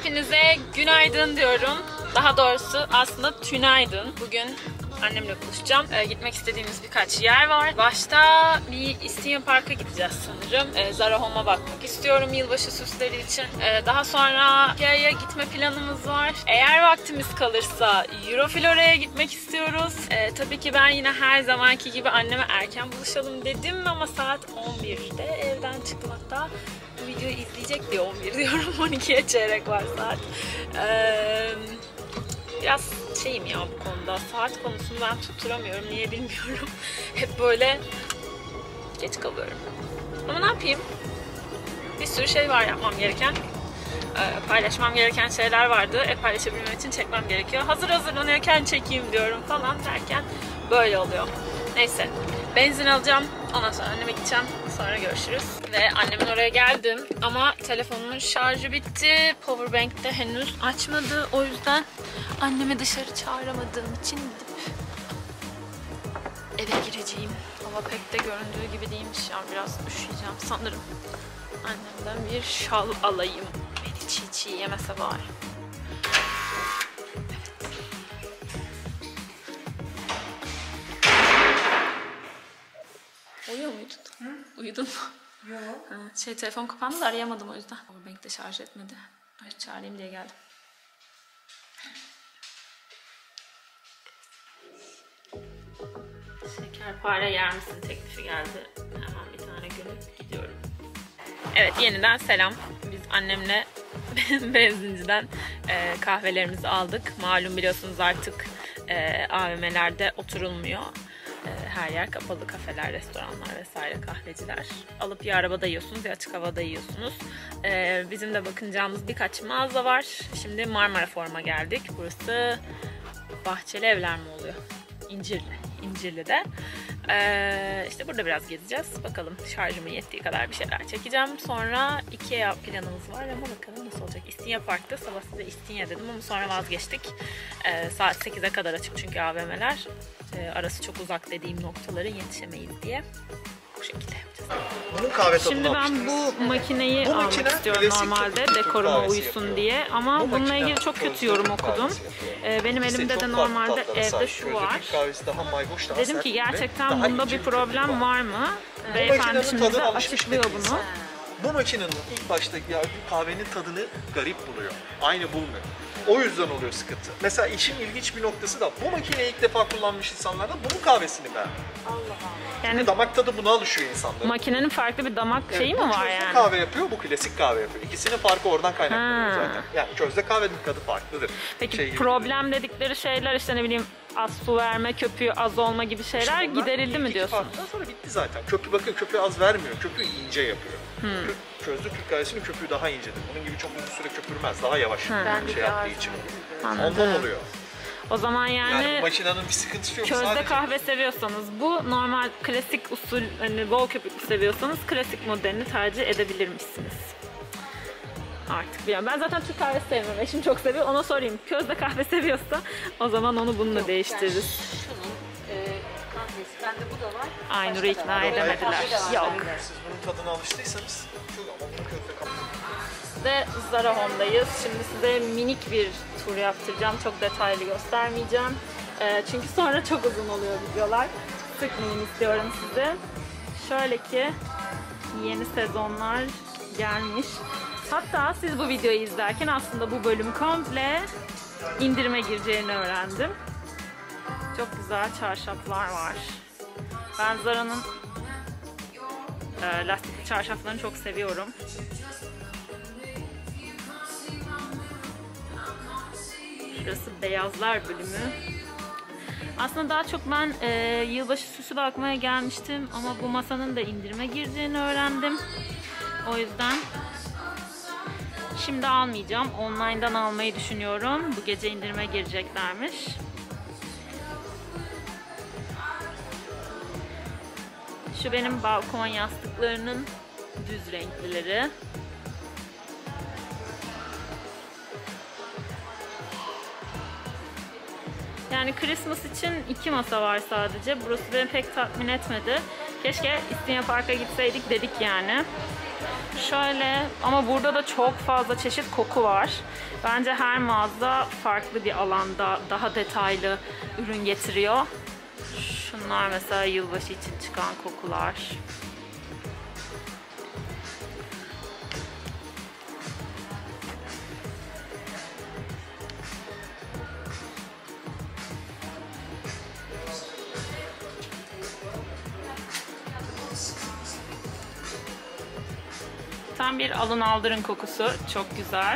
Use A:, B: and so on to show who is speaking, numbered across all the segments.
A: Hepinize günaydın diyorum. Daha doğrusu aslında tünaydın. Bugün annemle buluşacağım. Gitmek istediğimiz birkaç yer var. Başta bir İstinye Park'a gideceğiz sanırım. Zara Home'a bakmak istiyorum yılbaşı süsleri için. Daha sonra Ikea'ya gitme planımız var. Eğer vaktimiz kalırsa Euroflora'ya gitmek istiyoruz. Tabii ki ben yine her zamanki gibi anneme erken buluşalım dedim ama saat 11'de evden çıktım. Hatta bu videoyu izleyecek diye 11 diyorum. 12'ye çeyrek var saat. Biraz şeyim ya bu konuda. Saat konusunu ben tutturamıyorum. Niye bilmiyorum. Hep böyle geç kalıyorum. Ama ne yapayım? Bir sürü şey var yapmam gereken. Paylaşmam gereken şeyler vardı. Paylaşabilmem için çekmem gerekiyor. Hazır hazırlanıyorken çekeyim diyorum falan derken böyle oluyor. Neyse. Benzin alacağım. Ondan sonra anneme gideceğim. Sonra görüşürüz. Ve annemin oraya geldim. Ama telefonumun şarjı bitti. Powerbank de henüz açmadı. O yüzden annemi dışarı çağıramadığım için gidip eve gireceğim. Hava pek de göründüğü gibi değilmiş ya. Biraz üşüyeceğim sanırım. Annemden bir şal alayım. Beni çiğ çiğ yemese bari. Uyuyor muydun? Hı? Uyudun mu? Yok. Telefon kapandı da arayamadım o yüzden. Powerbank de şarj etmedi. Öyle çağırayım diye geldim. Şekerpare yer misin teklifi geldi. Hemen bir tane görüp gidiyorum. Evet, yeniden selam. Biz annemle benzinciden kahvelerimizi aldık. Malum biliyorsunuz artık AVM'lerde oturulmuyor. Her yer kapalı, kafeler, restoranlar vesaire, kahveciler. Alıp ya arabada yiyorsunuz ya açık havada yiyorsunuz. Bizim de bakınacağımız birkaç mağaza var. Şimdi Marmara Forum'a geldik. Burası Bahçeli Evler mi oluyor? İncirli'de. İşte burada biraz gezeceğiz. Bakalım şarjımın yettiği kadar bir şeyler çekeceğim. Sonra Ikea planımız var ama bakalım nasıl olacak. İstinye Park'ta sabah size İstinye dedim ama sonra vazgeçtik. Saat 8'e kadar açık çünkü AVM'ler. Arası çok uzak dediğim noktaların yetişemeyiz diye. Bu şekilde yapacağız. Şimdi ben bu makineyi almak istiyorum normalde dekoruma uysun diye ama bununla ilgili çok kötü yorum okudum. Benim elimde de normalde evde şu var. Dedim ki gerçekten bunda bir problem var mı? Beyefendi şimdi de açıklıyor bunu.
B: Bu makinenin ilk başta ya kahvenin tadını garip buluyor. Aynı bulmuyor. O yüzden oluyor sıkıntı. Mesela işin ilginç bir noktası da bu makineyi ilk defa kullanmış insanlar da bunun kahvesini beğenmiyor. Allah Allah. Yani damak tadı buna alışıyor insanlar.
A: Makinenin farklı bir damak şeyi mi var yani?
B: Bu kahve yapıyor, bu klasik kahve yapıyor. İkisinin farkı oradan kaynaklanıyor zaten. Yani közde kahvenin tadı farklıdır.
A: Peki problem dedikleri şeyler işte ne bileyim az su verme, köpüğü az olma gibi şeyler giderildi mi diyorsun?
B: Farktan sonra bitti zaten. Köpüğü az vermiyor, köpüğü ince yapıyor. Közde Türk kahvesinin köpüğü daha incedir. Bunun gibi çok uzun süre köpürmez, daha yavaş şey yaptığı için. Ondan oluyor.
A: O zaman yani
B: makinenin bir sıkıntısı yok.
A: Közde
B: sadece
A: kahve seviyorsanız bu normal klasik usul hani bol köpüklü seviyorsanız klasik modelini tercih edebilirmişsiniz. Artık bilmiyorum. Ben zaten Türk kahvesi sevmem. Eşim çok seviyor. Ona sorayım. Közde kahve seviyorsa o zaman onu bununla değiştiririz.
C: Bende bu da var.
A: Aynur'u ikna edemediler. Yok.
B: siz bunun tadına alıştıysanız
A: Ve Zara Home'dayız. Şimdi size minik bir tur yaptıracağım. Çok detaylı göstermeyeceğim. Çünkü sonra çok uzun oluyor videolar. Sıkmayayım istiyorum size. Şöyle ki yeni sezonlar gelmiş. Hatta siz bu videoyu izlerken aslında bu bölüm komple indirime gireceğini öğrendim. Çok güzel çarşaflar var. Ben Zara'nın lastikli çarşaflarını çok seviyorum. Şurası beyazlar bölümü. Aslında daha çok ben yılbaşı süsü bakmaya gelmiştim ama bu masanın da indirime gireceğini öğrendim. O yüzden şimdi almayacağım. Online'dan almayı düşünüyorum. Bu gece indirime gireceklermiş. Şu benim balkon yastıklarının düz renklileri. Yani Christmas için 2 masa var sadece. Burası beni pek tatmin etmedi. Keşke İstinye Park'a gitseydik dedik yani. Şöyle, ama burada da çok fazla çeşit koku var. Bence her mağaza farklı bir alanda daha detaylı ürün getiriyor. Şunlar mesela yılbaşı için çıkan kokular. Tam bir alın aldırın kokusu. Çok güzel.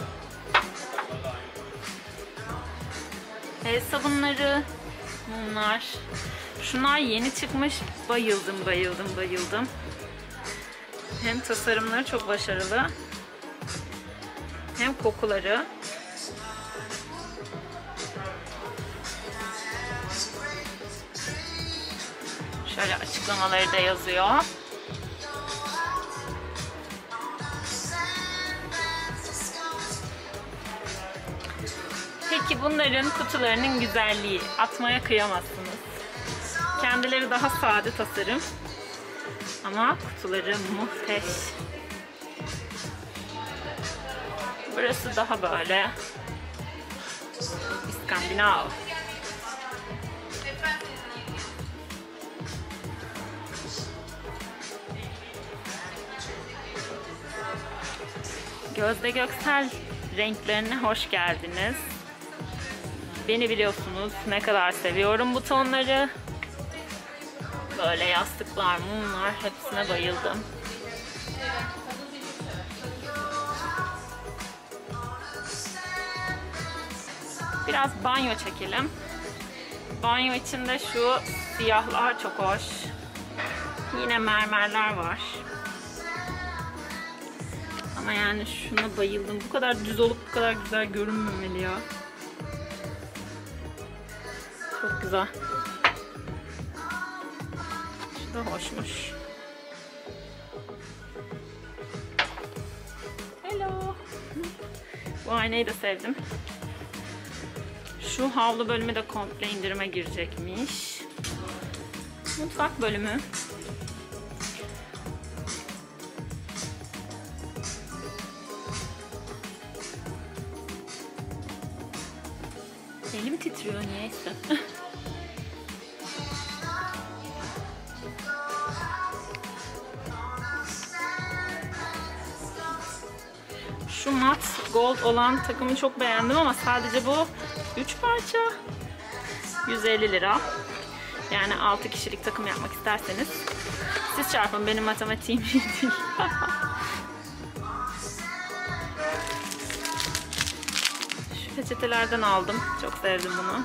A: El sabunları, mumlar. Şunlar yeni çıkmış. Bayıldım, bayıldım, bayıldım. Hem tasarımları çok başarılı, hem kokuları. Şöyle açıklamaları da yazıyor. Peki bunların kutularının güzelliği. Atmaya kıyamazsınız. Kendileri daha sade tasarım. Ama kutuları muhteş. Burası daha böyle İskandinav. Gözde Göksel renklerine hoş geldiniz. Beni biliyorsunuz ne kadar seviyorum bu tonları. Böyle yastıklar, mumlar, hepsine bayıldım. Biraz banyo çekelim. Banyo içinde şu siyahlar çok hoş. Yine mermerler var. Ama yani şuna bayıldım. Bu kadar düz olup bu kadar güzel görünmemeli ya. Çok güzel. Şu da hoşmuş. Hello. Bu aynayı da sevdim. Şu havlu bölümü de komple indirime girecekmiş. Mutfak bölümü. Elim titriyor niyeyse. Şu mat gold olan takımı çok beğendim ama sadece bu 3 parça 150 lira. Yani 6 kişilik takım yapmak isterseniz siz çarpın, benim matematiğim iyi değil. Şu peçetelerden aldım. Çok sevdim bunu.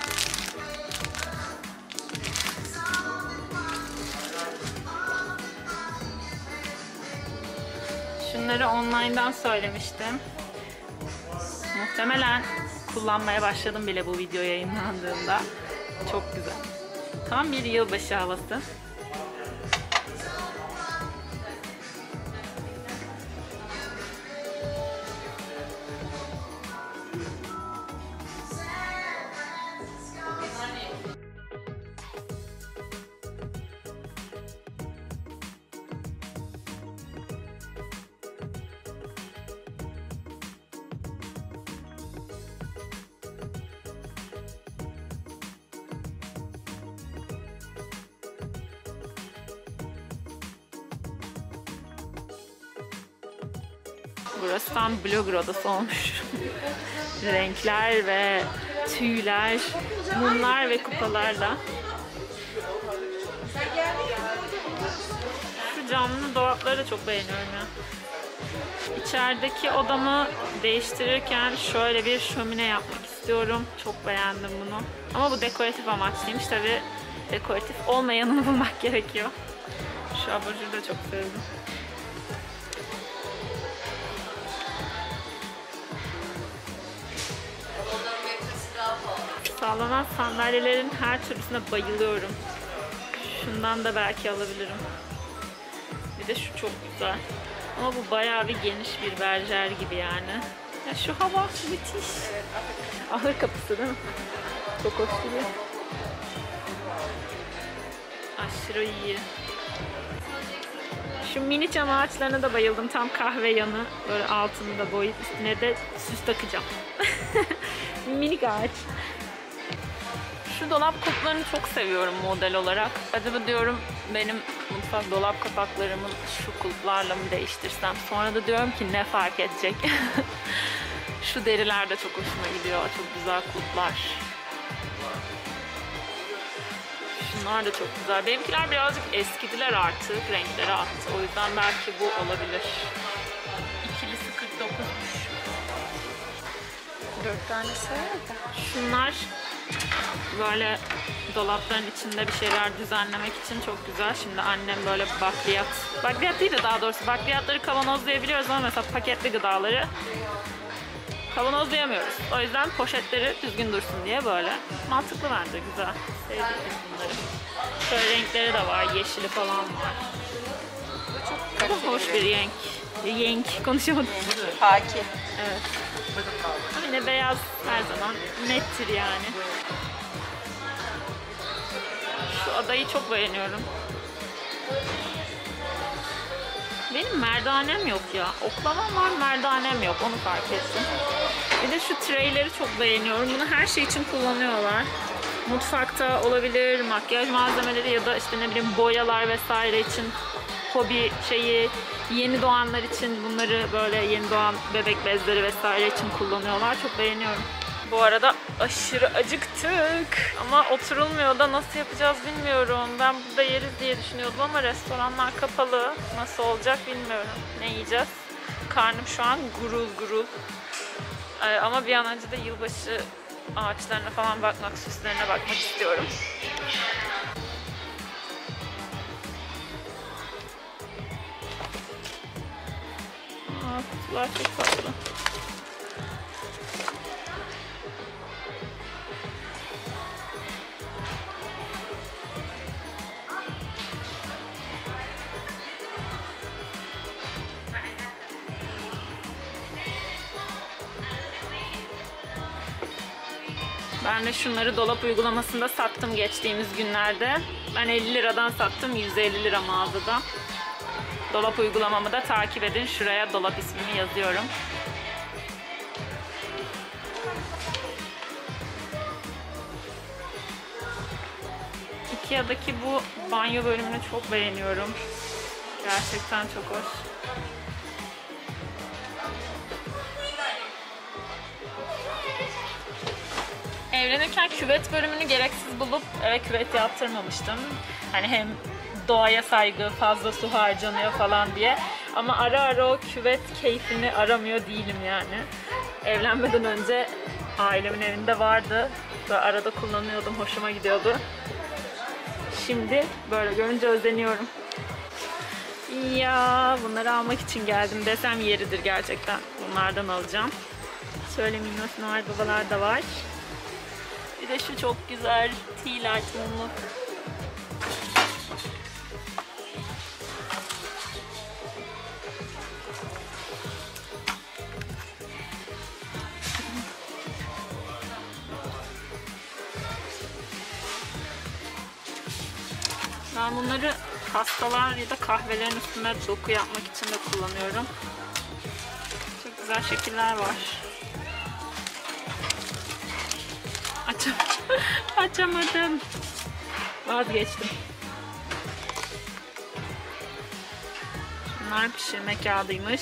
A: Şunları online'dan söylemiştim. Muhtemelen kullanmaya başladım bile bu video yayınlandığında. Çok güzel. Tam bir yılbaşı havası. Burası tam blogger odası olmuş. Renkler ve tüyler, mumlar ve kupalarla. Şu camlı dolapları da çok beğeniyorum ya. İçerideki odamı değiştirirken şöyle bir şömine yapmak istiyorum. Çok beğendim bunu. Ama bu dekoratif amaçlıymış. Tabii dekoratif olmayanını bulmak gerekiyor. Şu abajuru da çok sevdim. Sallanan sandalyelerin her türlüsüne bayılıyorum. Şundan da belki alabilirim. Bir de şu çok güzel. Ama bu bayağı bir geniş bir berjer gibi yani. Ya şu hava müthiş. Ahır kapısı değil mi? Çok hoş duruyor. Aşırı iyi. Şu mini çam ağaçlarına da bayıldım. Tam kahve yanı. Böyle altını da boyayıp üstüne de süs takacağım. Minik ağaç. Şu dolap kapaklarını çok seviyorum model olarak. Acaba diyorum benim mutfak dolap kapaklarımın şu kulplarla mı değiştirsem? Sonra da diyorum ki ne fark edecek? Şu deriler de çok hoşuma gidiyor. Çok güzel kulplar. Şunlar da çok güzel. Benimkiler birazcık eskidiler artık. Renkleri attı. O yüzden belki bu olabilir. İkilisi 49'muş. 4 tanesi var. Şunlar böyle dolapların içinde bir şeyler düzenlemek için çok güzel. Şimdi annem böyle bakliyat değil de daha doğrusu bakliyatları kavanozlayabiliyoruz ama mesela paketli gıdaları kavanozlayamıyoruz. O yüzden poşetleri düzgün dursun diye böyle. Mantıklı bence, güzel. Sevdik biz bunları. Şöyle renkleri de var, yeşili falan var. Çok hoş bir renk. Renk konuşamadım.
C: Haki.
A: Evet. Ama yine beyaz her zaman nettir yani. Şu adayı çok beğeniyorum. Benim merdanem yok ya. Oklavam var, merdanem yok. Onu fark ettim. Bir de şu treyleri çok beğeniyorum. Bunu her şey için kullanıyorlar. Mutfakta olabilir, makyaj malzemeleri ya da işte ne bileyim boyalar vesaire için, hobi şeyi, yeni doğanlar için bunları böyle yeni doğan bebek bezleri vesaire için kullanıyorlar. Çok beğeniyorum. Bu arada aşırı acıktık ama oturulmuyor da nasıl yapacağız bilmiyorum. Ben burada yeriz diye düşünüyordum ama restoranlar kapalı. Nasıl olacak bilmiyorum. Ne yiyeceğiz? Karnım şu an gurul gurul. Ama bir an önce de yılbaşı ağaçlarına falan bakmak, süslerine bakmak istiyorum. Kutular çok tatlı. Ben de şunları dolap uygulamasında sattım geçtiğimiz günlerde. Ben 50 liradan sattım, 150 lira mağazada. Dolap uygulamamı da takip edin. Şuraya dolap ismimi yazıyorum. Ikea'daki bu banyo bölümünü çok beğeniyorum. Gerçekten çok hoş. Evlenirken küvet bölümünü gereksiz bulup eve küvet yaptırmamıştım. Hani hem doğaya saygı, fazla su harcanıyor falan diye. Ama ara ara o küvet keyfini aramıyor değilim yani. Evlenmeden önce ailemin evinde vardı. Böyle arada kullanıyordum, hoşuma gidiyordu. Şimdi böyle görünce özleniyorum. Ya bunları almak için geldim desem yeridir gerçekten. Bunlardan alacağım. Şöyle minnoş Noel babalar da var. Bir de şu çok güzel tea light mumlu. Ben bunları pastalar ya da kahvelerin üstüne doku yapmak için de kullanıyorum. Çok güzel şekiller var. Açamadım. Vazgeçtim. Bunlar pişirme kağıdıymış.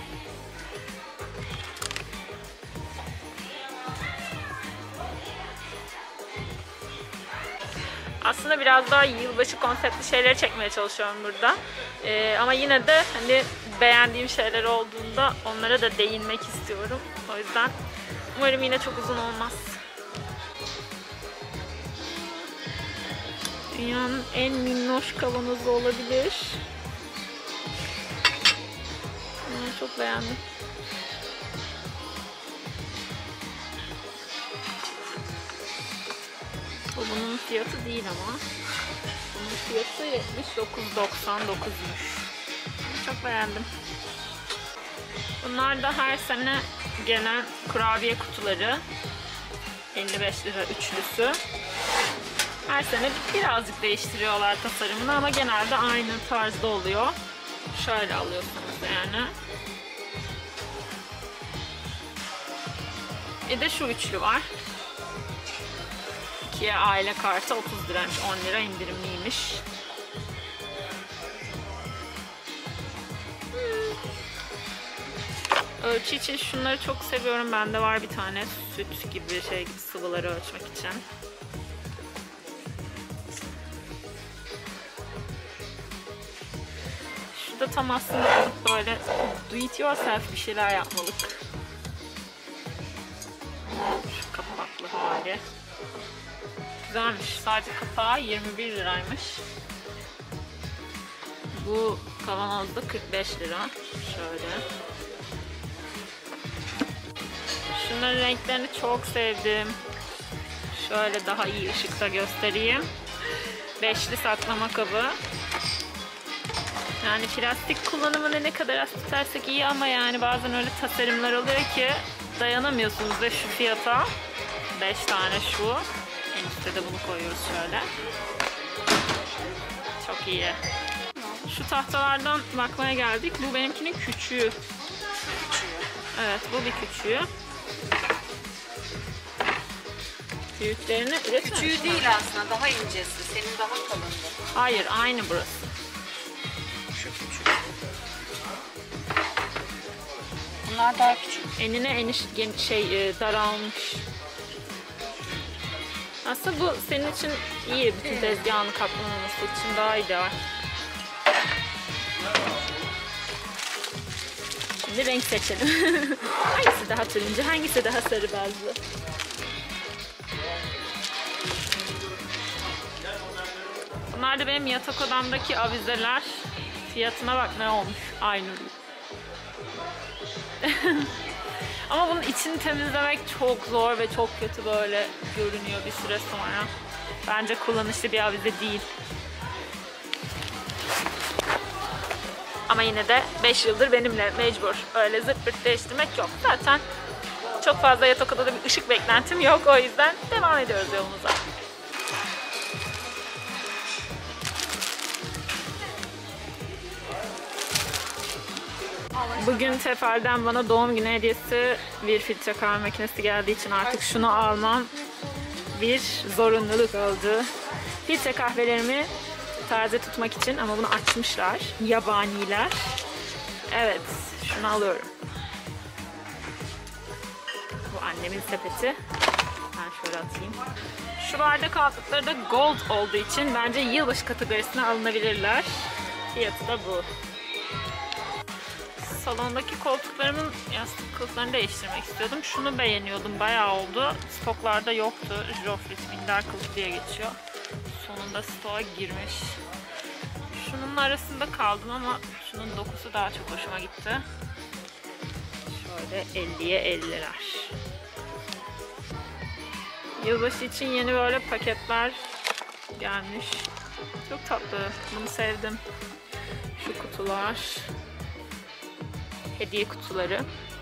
A: Aslında biraz daha yılbaşı konseptli şeyleri çekmeye çalışıyorum burada. Ama yine de hani beğendiğim şeyler olduğunda onlara da değinmek istiyorum. O yüzden umarım yine çok uzun olmaz. Dünyanın en minnoş kavanozu olabilir. Çok beğendim. Bu bunun fiyatı değil ama. Bunun fiyatı 79.99'muş. Çok beğendim. Bunlar da her sene gelen kurabiye kutuları. 55 lira üçlüsü. Her sene birazcık değiştiriyorlar tasarımını ama genelde aynı tarzda oluyor. Şöyle alıyorsunuz yani. Bir de şu üçlü var. 2'ye aile kartı 30 liraymış. 10 lira indirimliymiş. Ölçü için şunları çok seviyorum. Bende var bir tane süt gibi şey gibi sıvıları ölçmek için. Şurada tam aslında böyle do it yourself bir şeyler yapmalık. Şu kapaklı hali. Güzelmiş. Sadece kapağı 21 liraymış. Bu kavanozda 45 lira. Şöyle. Şunların renklerini çok sevdim. Şöyle daha iyi ışıkta göstereyim. Beşli saklama kabı. Yani plastik kullanımını ne kadar az tutarsak iyi ama yani bazen öyle tasarımlar oluyor ki dayanamıyorsunuz ve şu fiyata 5 tane şu. En üstte de bunu koyuyoruz şöyle. Çok iyi. Şu tahtalardan bakmaya geldik. Bu benimkinin küçüğü. Evet, bu bir küçüğü. Büyüklerini üretmemişler.
C: Küçüğü değil aslında, daha incesi. Senin daha kalındı.
A: Hayır, aynı burası.
C: Şu küçük. Bunlar daha küçük.
A: Enine daralmış. Aslında bu senin için iyi. Bütün tezgahını kaplamaması için daha ideal. Şimdi renk seçelim. Hangisi daha turuncu, hangisi daha sarı bazlı? Bunlar da benim yatak odamdaki avizeler. Fiyatına bak ne olmuş. Aynı. Ama bunun içini temizlemek çok zor ve çok kötü böyle görünüyor bir süre sonra. Bence kullanışlı bir avize değil. Ama yine de 5 yıldır benimle mecbur. Öyle zırt pırt değiştirmek yok. Zaten çok fazla yatak odada bir ışık beklentim yok. O yüzden devam ediyoruz yolumuza. Bugün Tefal'den bana doğum günü hediyesi bir filtre kahve makinesi geldiği için artık şunu almam bir zorunluluk oldu. Filtre kahvelerimi taze tutmak için ama bunu açmışlar. Yabaniler. Evet, şunu alıyorum. Bu annemin sepeti. Ben şöyle atayım. Şu bardak altlıkları da gold olduğu için bence yılbaşı kategorisine alınabilirler. Fiyatı da bu. Salondaki koltuklarımın yastık kılıflarını değiştirmek istiyordum. Şunu beğeniyordum. Bayağı oldu. Stoklarda yoktu. Joffrey Minder kılıf diye geçiyor. Sonunda stoğa girmiş. Şunun arasında kaldım ama şunun dokusu daha çok hoşuma gitti. Şöyle 50'ye 50'ler. Yılbaşı için yeni böyle paketler gelmiş. Çok tatlı. Bunu sevdim. Şu kutular. Hediye kutuları.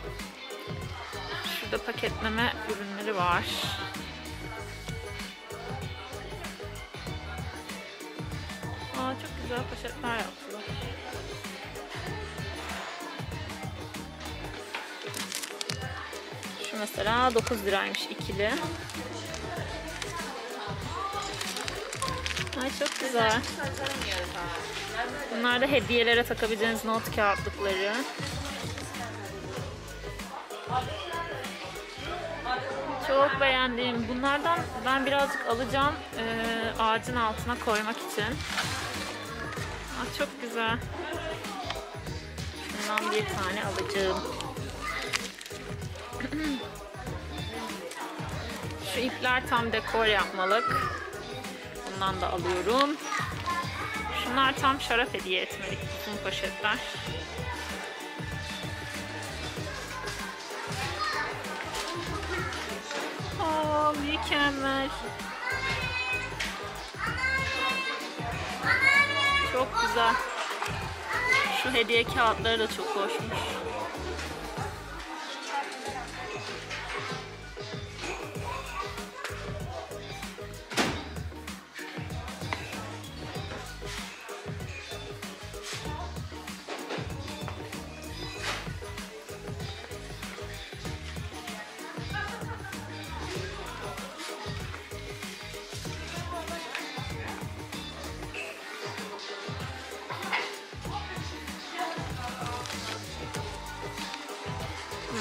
A: Şurada paketleme ürünleri var. Aa, çok güzel poşetler yaptılar. Şu mesela 9 liraymış ikili. Ay çok güzel. Bunlar da hediyelere takabileceğiniz not kağıtlıkları. Çok beğendim. Bunlardan ben birazcık alacağım ağacın altına koymak için. Aa, çok güzel. Bundan bir tane alacağım. Şu ipler tam dekor yapmalık. Bundan da alıyorum. Şunlar tam şarap hediye etmelik. Uzun poşetler. Aa, mükemmel. Çok güzel. Şu hediye kağıtları da çok hoşmuş.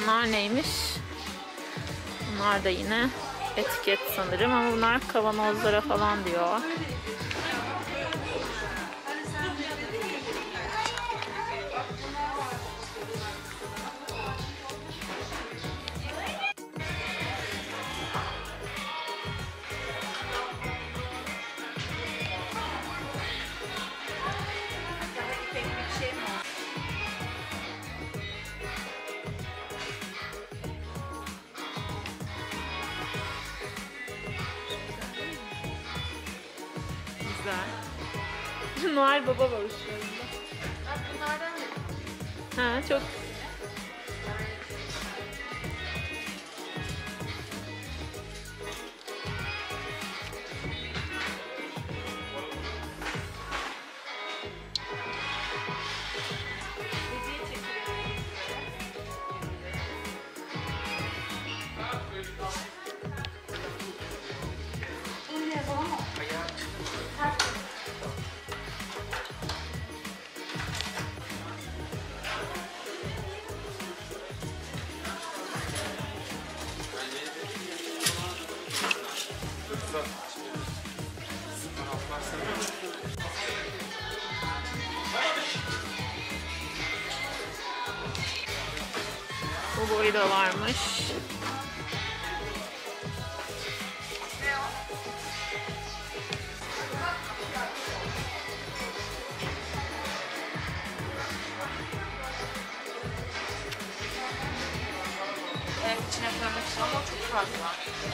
A: Bunlar neymiş? Bunlar da yine etiket sanırım ama bunlar kavanozlara falan diyor. Güzel. Noel Baba var uçlarında.
C: Bunlardan mı?
A: Ha, çok. Bu boyu da varmış.
C: Evet, içine koymak için ama çok fazla.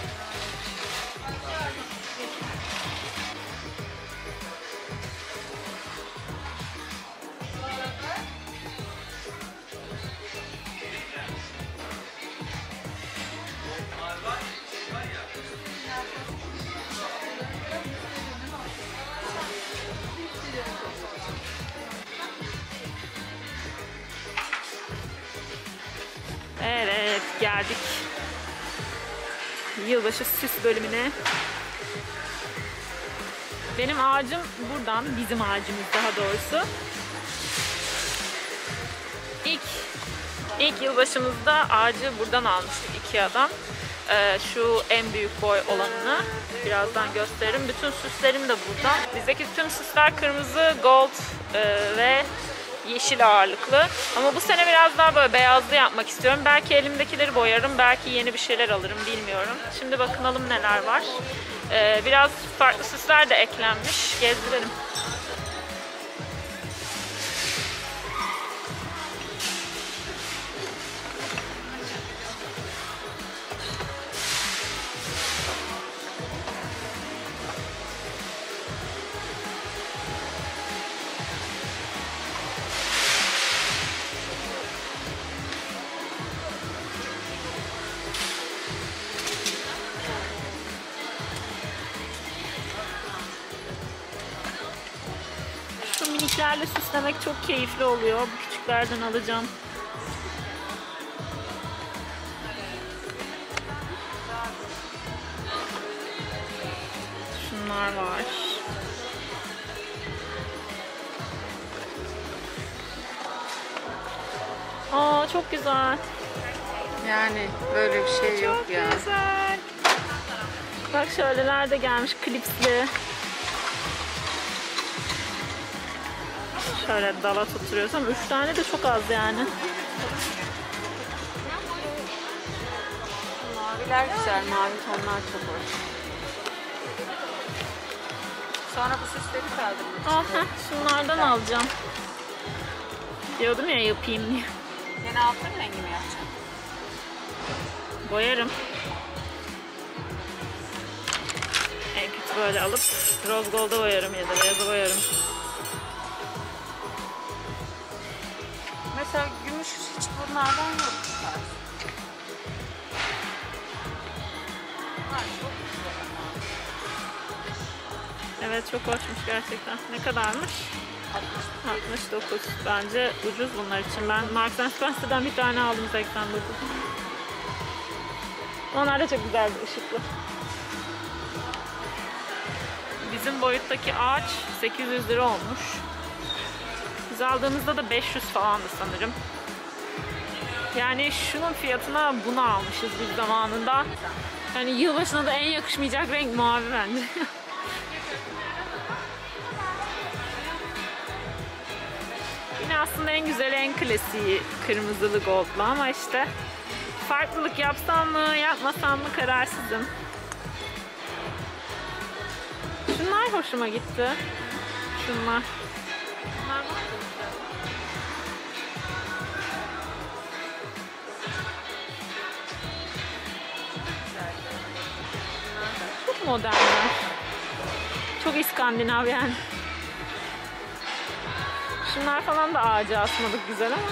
A: Evet, geldik. Yılbaşı süs bölümüne. Benim ağacım buradan, bizim ağacımız daha doğrusu. İlk yılbaşımızda ağacı buradan almıştık Ikea'dan. Şu en büyük boy olanını birazdan gösteririm. Bütün süslerim de buradan. Bizdeki tüm süsler kırmızı, gold ve yeşil ağırlıklı. Ama bu sene biraz daha böyle beyazlı yapmak istiyorum. Belki elimdekileri boyarım, belki yeni bir şeyler alırım, bilmiyorum. Şimdi bakınalım neler var. Biraz farklı süsler de eklenmiş. Gezdirelim. Şu miniklerle süslemek çok keyifli oluyor. Bu küçüklerden alacağım. Şunlar var. Aa, çok güzel.
C: Yani böyle bir şey yok
A: Çok
C: ya.
A: güzel. Bak şöyleler de gelmiş, klipsli. Şöyle dala tutturuyorsam 3 tane de çok az yani.
C: Maviler güzel, mavi tonlar çok hoş. Sonra bu süsleri kaldırmak
A: Aha, şunlardan alacağım. Diyordum ya yapayım diye.
C: Yine altın rengi mi yapacaksın?
A: Boyarım. En kötü böyle alıp rose gold'a boyarım ya da beyaza boyarım.
C: Mesela gümüş hiç bunlardan yok. Bunlar çok güzel ama.
A: Evet, çok hoşmuş gerçekten. Ne kadarmış? 69. Bence ucuz bunlar için. Ben Marks & Spencer'dan bir tane aldım 89. Onlar da çok güzel bir ışıklı. Bizim boyuttaki ağaç 800 lira olmuş. Biz aldığımızda da 500 falandı sanırım. Yani şunun fiyatına bunu almışız biz zamanında. Yani yılbaşına da en yakışmayacak renk mavi bence. Yine aslında en güzeli, en klasiği kırmızılı goldlu ama işte farklılık yapsam mı yapmasam mı kararsızım. Şunlar hoşuma gitti. Şunlar. Çok modernler. Çok İskandinav yani. Şunlar falan da ağaca asmadık, güzel ama.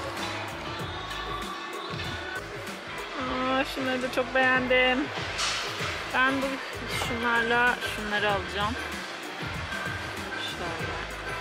A: Şunları da çok beğendim. Ben bu şunlarla şunları alacağım. Şöyle.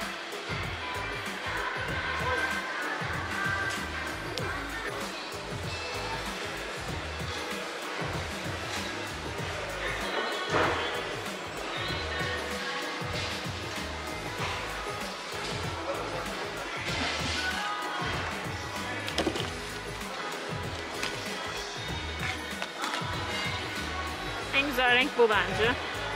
A: En güzel renk bu bence.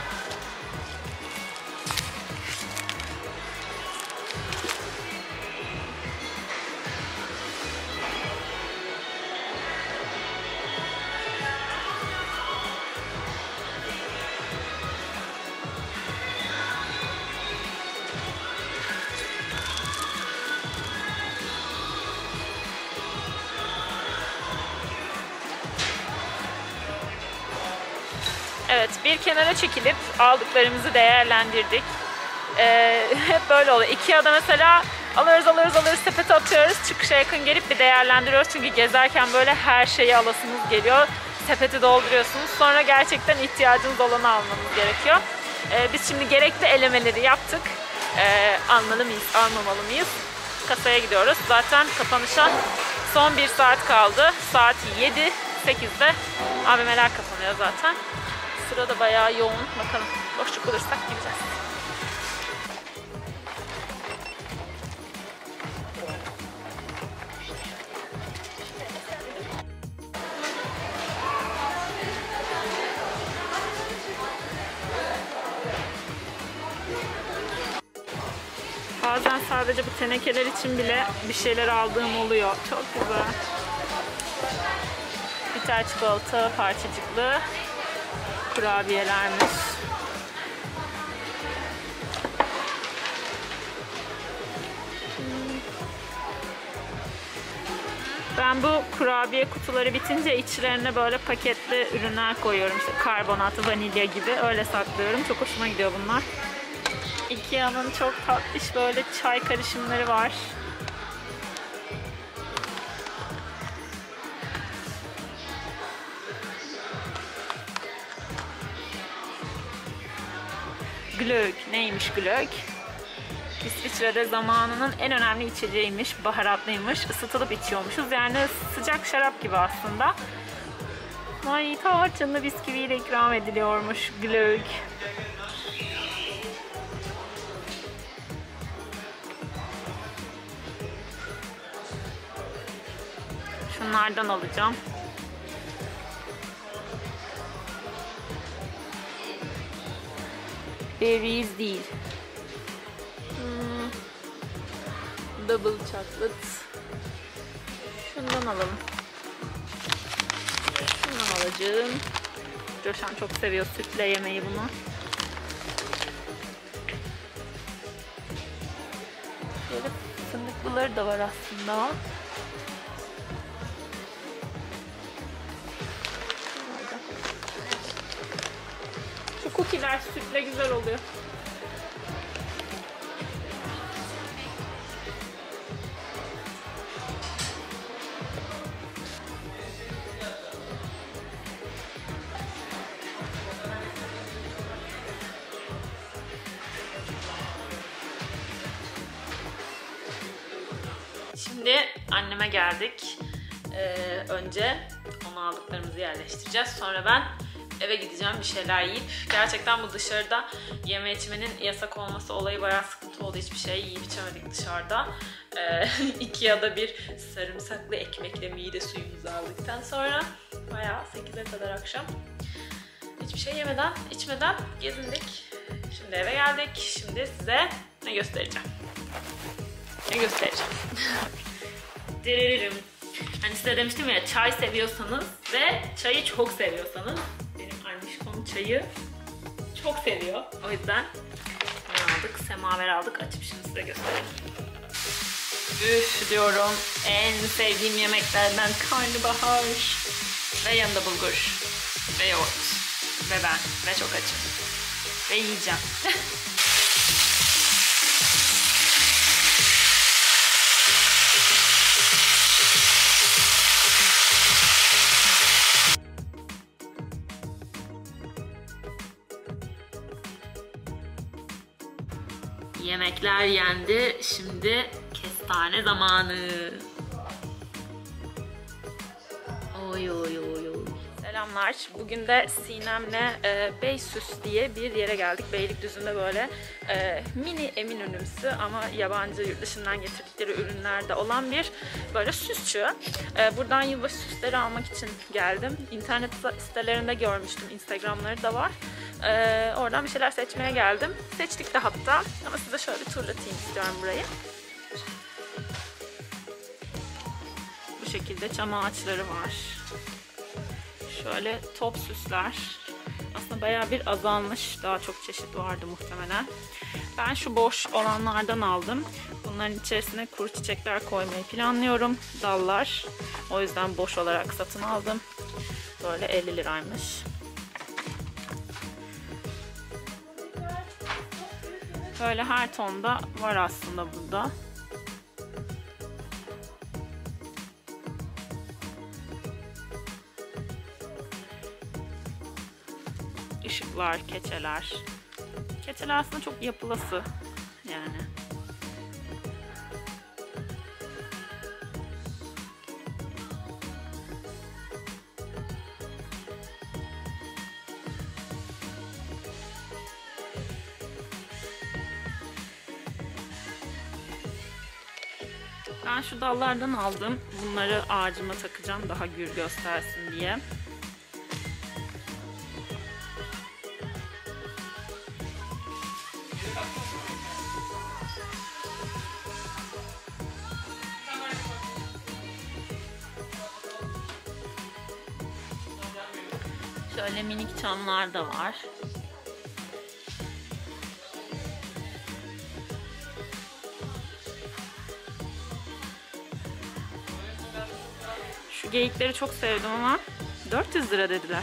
A: Evet, bir kenara çekilip aldıklarımızı değerlendirdik. Hep böyle oluyor. IKEA'da mesela alırız sepete atıyoruz. Çıkışa yakın gelip bir değerlendiriyoruz. Çünkü gezerken böyle her şeyi alasınız geliyor. Sepeti dolduruyorsunuz. Sonra gerçekten ihtiyacınız olanı almanız gerekiyor. Biz şimdi gerekli elemeleri yaptık. Almalı mıyız, almamalı mıyız? Kasaya gidiyoruz. Zaten kapanışa son 1 saat kaldı. Saat 7, 8'de AVM'ler kapanıyor zaten. Sırada bayağı yoğun. Bakalım boşluk bulursak gideceğiz. Bazen sadece bu tenekeler için bile bir şeyler aldığım oluyor. Çok güzel. Bitter çikolata parçacıklı kurabiyelermiş. Ben bu kurabiye kutuları bitince içlerine böyle paketli ürünler koyuyorum. İşte karbonat, vanilya gibi. Öyle saklıyorum. Çok hoşuma gidiyor bunlar. IKEA'nın çok tatlış böyle çay karışımları var. Glögg. Neymiş glögg? İsviçre'de zamanının en önemli içeceğiymiş. Baharatlıymış. Isıtılıp içiyormuşuz. Yani sıcak şarap gibi aslında. Ay, tarçınlı bisküviyle ikram ediliyormuş glögg. Şunlardan alacağım. Berries değil. Double chocolate. Şundan alalım. Şundan alacağım. Coşan çok seviyor sütle yemeyi bunu. Böyle fındıklıları da var aslında. Şu cookie'ler sütle güzel oluyor. Şimdi anneme geldik. Önce onu aldıklarımızı yerleştireceğiz. Sonra ben eve gideceğim bir şeyler yiyip. Gerçekten bu dışarıda yeme içmenin yasak olması olayı bayağı sıkıntı oldu. Hiçbir şey yiyip içemedik dışarıda. Ikea'da bir sarımsaklı ekmekle mide suyumuzu aldıktan sonra bayağı 8'e kadar akşam hiçbir şey yemeden içmeden gezindik. Şimdi eve geldik. Şimdi size ne göstereceğim? Ne göstereceğim? Diririm. Hani size demiştim ya, çay seviyorsanız ve çayı çok seviyorsanız, benim annişkom çayı çok seviyor. O yüzden ne aldık? Semaver aldık. Açıp şimdi size göstereyim. Üf diyorum. En sevdiğim yemeklerden karnabahar ve yanında bulgur ve yoğurt ve ben ve çok açım ve yiyeceğim. Yemekler yendi. Şimdi kestane zamanı. Oy oy oy oy. Selamlar. Bugün de Sinem'le Beysüs diye bir yere geldik. Beylikdüzü'nde böyle mini Eminönümsü ama yabancı yurt dışından getirdikleri ürünlerde olan bir böyle süsçü. Buradan yılbaşı süsleri almak için geldim. İnternet sitelerinde görmüştüm. Instagramları da var. Oradan bir şeyler seçmeye geldim. Seçtik de hatta. Ama size şöyle bir turlatayım istiyorum burayı. Bu şekilde çam ağaçları var. Şöyle top süsler. Aslında bayağı bir azalmış. Daha çok çeşit vardı muhtemelen. Ben şu boş olanlardan aldım. Bunların içerisine kuru çiçekler koymayı planlıyorum. Dallar. O yüzden boş olarak satın aldım. Böyle 50 liraymış. Böyle her tonda var aslında burada. Işıklar, keçeler. Keçeler aslında çok yapılası yani. Ben şu dallardan aldım. Bunları ağacıma takacağım daha gür göstersin diye. Şöyle minik çamlar da var. Şu geyikleri çok sevdim ama 400 lira dediler.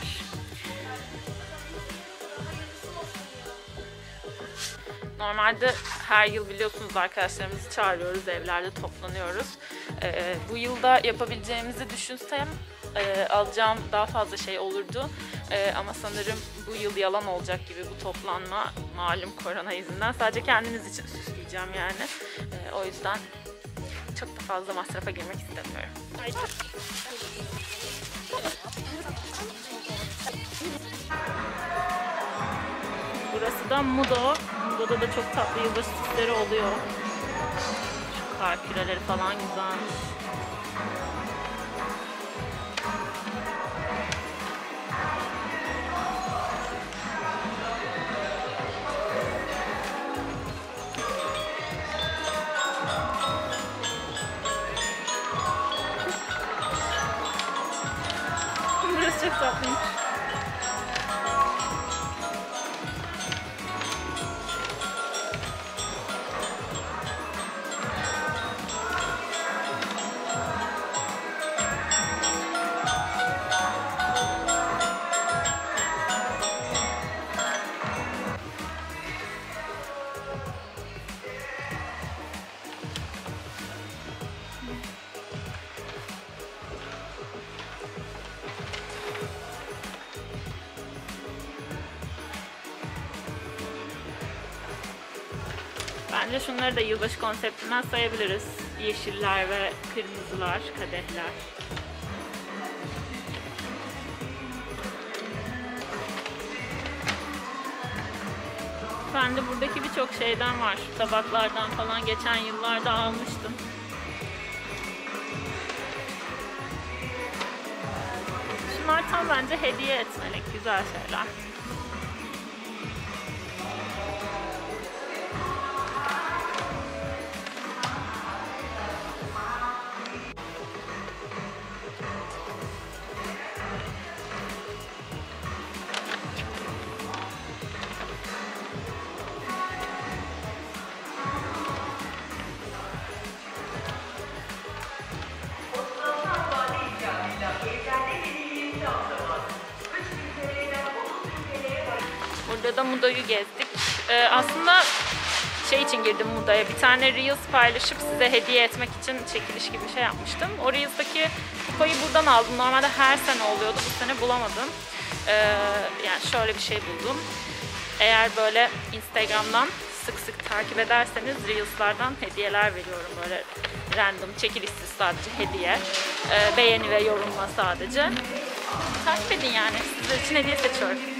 A: Normalde her yıl biliyorsunuz arkadaşlarımızı çağırıyoruz, evlerde toplanıyoruz. Bu yılda yapabileceğimizi düşünsem alacağım daha fazla şey olurdu. Ama sanırım bu yıl yalan olacak gibi bu toplanma, malum korona yüzünden. Sadece kendimiz için süsleyeceğim yani. O yüzden çok da fazla masrafa girmek istemiyorum. Burası da Mudo. Mudo'da da çok tatlı yılbaşı süsleri oluyor. Şu kar küreleri falan güzelmiş. Burası çok tatlıymış. Bence şunları da yılbaşı konseptinden sayabiliriz. Yeşiller ve kırmızılar, kadehler. Ben de buradaki birçok şeyden var. Tabaklardan falan geçen yıllarda almıştım. Şunlar tam bence hediye etmelik güzel şeyler. Burada da Muda'yı gezdik. Aslında şey için girdim Muda'ya. Bir tane Reels paylaşıp size hediye etmek için çekiliş gibi bir şey yapmıştım. O Reels'taki kupayı buradan aldım. Normalde her sene oluyordu. Bu sene bulamadım. Yani şöyle bir şey buldum. Eğer böyle Instagram'dan sık sık takip ederseniz Reels'lardan hediyeler veriyorum. Böyle random, çekilişsiz sadece hediye. Beğeni ve yorumla sadece. Takip edin yani. Sizler için hediye seçiyorum.